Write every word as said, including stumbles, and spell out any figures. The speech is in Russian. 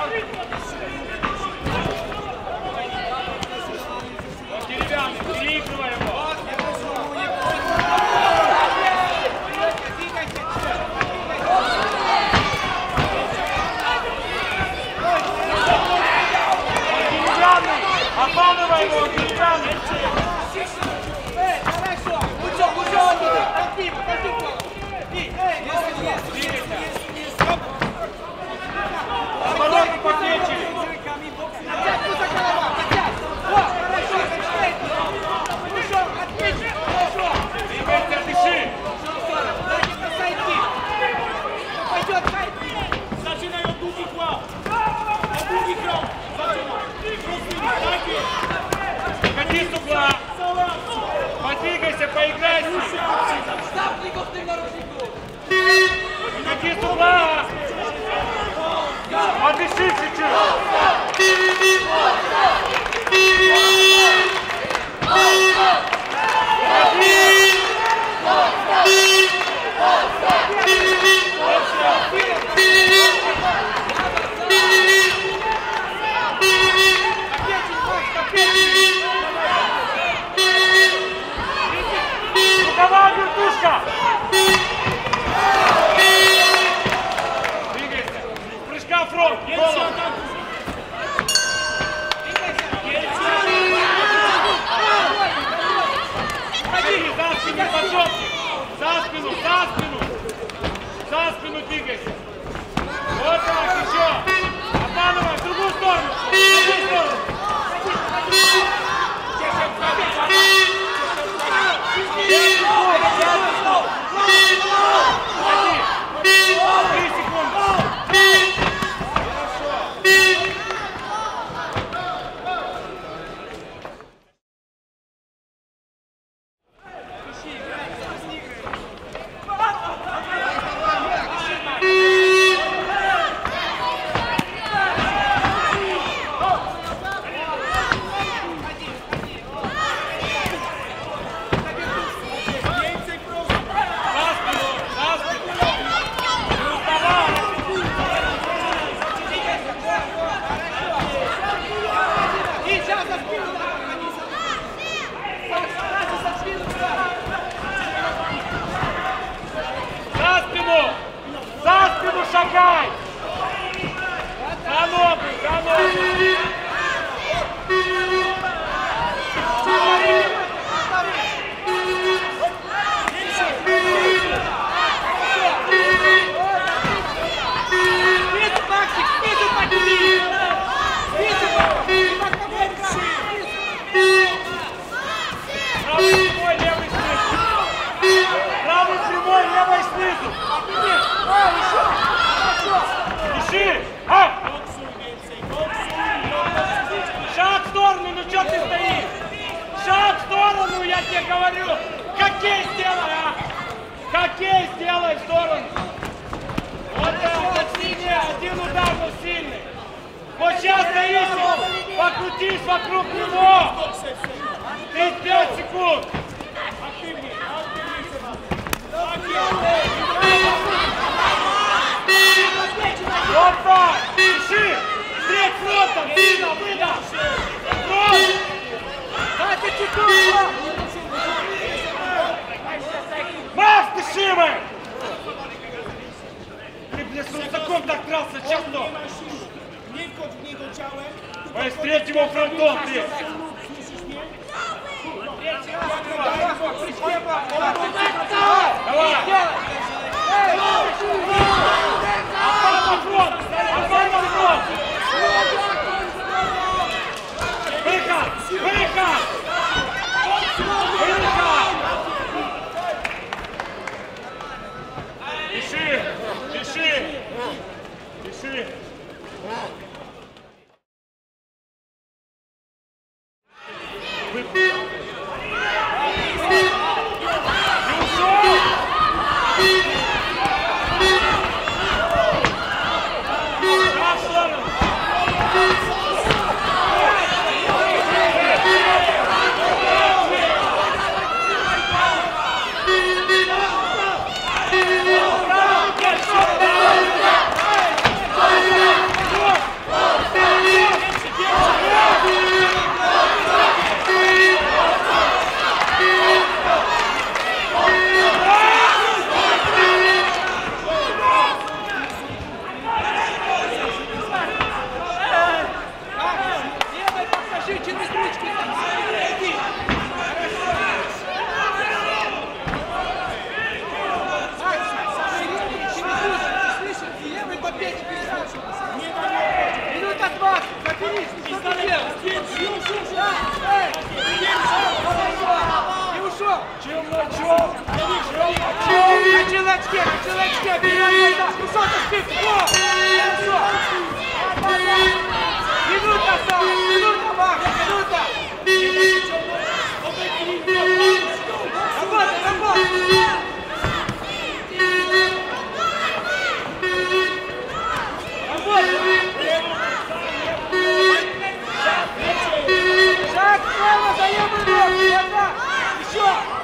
Обманывай его, деревянный! Эй, хорошо! Лучше, лучше! Подпи, подпи! Оборот по плечи! Опять за голова! Опять! Вот, хорошо! Хорошо! Отлично! Хорошо! Двигайся, дыши! Дайте посойти! Пойдет сайти! Zaczynają długi kład! Na długi krok! Zaczynaj! Rozwinij! Выходи с угла! Подвигайся, поиграй с ним! Запни его в tym наручниku! Выходи с угла! Подыши чуть-чуть! Рукава, вертушка! Двигайся! Прыжка фронт! Голову! Ходи, за спину, поджопник! За спину, за спину! За спину двигайся! Вот так, еще! Обманывай, в другую сторону! В другую сторону! Три секунды! Шагай! За ногу, за ногу! Правый прямой, левый снизу! Правый прямой, левый снизу! Дыши! А! Шаг в сторону, ну что ты стоишь? Шаг в сторону, я тебе говорю! Хоккей сделай, а! Хоккей сделай в сторону! Вот так, сильнее, один удар был сильный! Вот сейчас стоишь, покрутись вокруг него! тридцать пять секунд! Вот так! Дыши! Встреть фронтом! Сильно! Выдох! Фронт! Дайте чуть-чуть! Макс, дыши мы! Ты, блядь, с рюкзаком так дрался, сейчас что? Ой, встреть его фронтом, ты! Давай! Обман фронт! Обман фронт! Выход! Выход! Выход! Дыши! Дыши! Дыши! Выход! Дурачки, вперед, Майдан! Ну что ты спишь? Во! Хорошо! Минута осталась! Минута, Макс! Минута! Работай, работай! Шаг вправо, даем игрок! Еще!